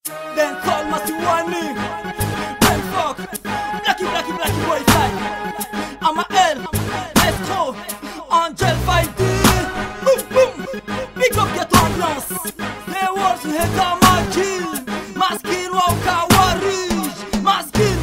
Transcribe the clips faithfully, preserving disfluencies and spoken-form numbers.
Then call Masiwani. Then fuck. Blacky, blacky, blacky boy fight. I'm a L. Let's go. Angel fight. Boom, boom. Pick up your ambiance. They was heta maskin. Maskin wa ukawarish. Maskin.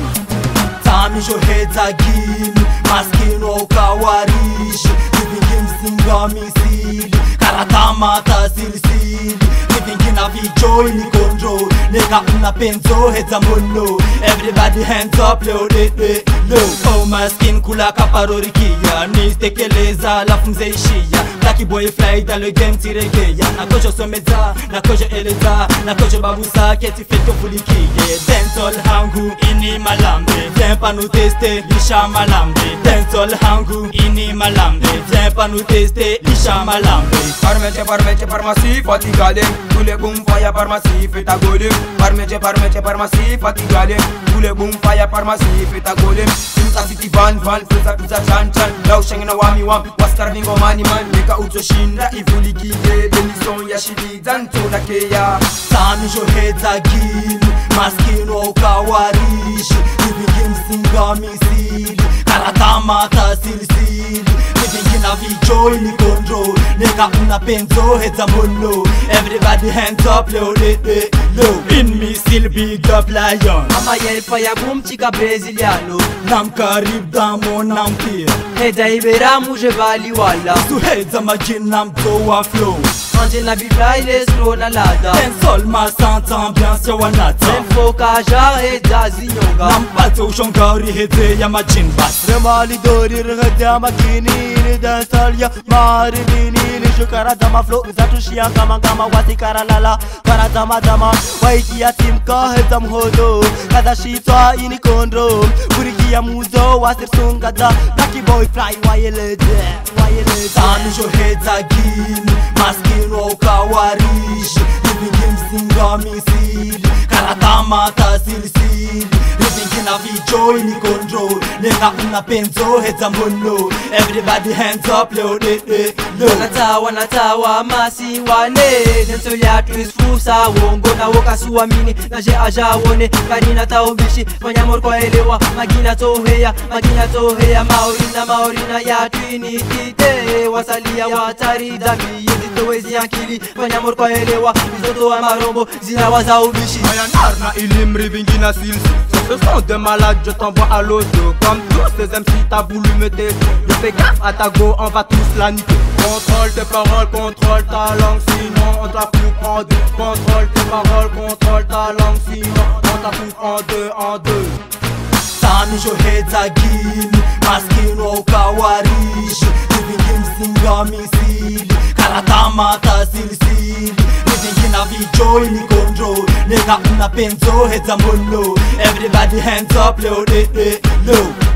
Tami jo heta gin. Maskin wa ukawarish. Living singa misili. Karata mata silsili. Living a video in control. Nigga una penzo heads a mono. Everybody hands up, low it it low. Oh my skin kula kaparorikia. Nis tekeleza la funzeishia. Blacky boy fly dans le game tiregeya. Na kojo someza, na kojo eleza. Na kojo babusa keti feto fulikiye. Dancehall hangu ini malambe. Viens pas nous tester, lisha malambe. Dancehall hangu ini malambe. Viens pas nous tester, lisha malambe. Parmece, parmece, parmasi, fatigale. Tous les boom fire parmasi, fait ta golem. Parmece, parmece, parmasi, fatigale. Tous les boom fire parmasi, fait ta golem. Simsa city van, van, pizza, pizza, chan, chan. Lau shangina wami wam, waskarni go mani man. Neka utoshinda, ivulikiye. Denison ya shidi, zanto na keya. Tami jo heta gin. Maskin wa ukawarish. Living singa misili. Karata mata silsili. Living in a video in control. Nigga una penzo heta mono. Everybody hands up, low it it low. In misil big up lion. Ama yel faya boom chica brasiliano. Nam karib dans mon empire. Heda ibera muje vali wala. Su heta magin nam toa flow. Angel na bibla ile slow na lada. Dancehall ma santa ambiance ya wanata. Info kaja heda zinyonga. Nam pato shongari hete ya magin bas. Remali dori rheda magini. Dancehall ya marinini. Nisho karadama flow zatushia kama kama wati karalala. Karadama dama waiki ya timka heta mhodo. Kada shitwa ini kondro. Buriki ya muzo wasir sungada. Blacky boy fly wayelede wayelede. Tami jo heta gin. Maskin wa ukawarish. Living singa misili. Karata mata silsili. Living in a video in control. Nigga una penzo heta mono. Everybody hands up, low it it low. Wanatawa natawa Masiwani. Denso ya twist fusa wongo na woka suamini. Na je aja wone karina taubishi. Manyamor kwa elewa magina toheya. Magina toheya maorina maorina ya twini tite. Wasalia watari dami yezi towezi akili. Manyamor kwa elewa mizoto wa marombo zina waza ubishi. Mayanar na ilim rivingina silsi. Ce sont des malades, je t'envoie à l'auto. Comme tous ces M C t'as voulu me tester. Je fais gaffe à ta go, on va tous la niquer. Contrôle tes paroles, contrôle ta langue, sinon on t'a coupe en deux. Contrôle tes paroles, contrôle ta langue, sinon on t'a coupe en deux, en deux. Tami jo heta gin. Maskin wa ukawarish. Living singa misili. Karata mata silsili. Living in a video in control. Nigga una penzo heta mono. Everybody hands up, low it it low.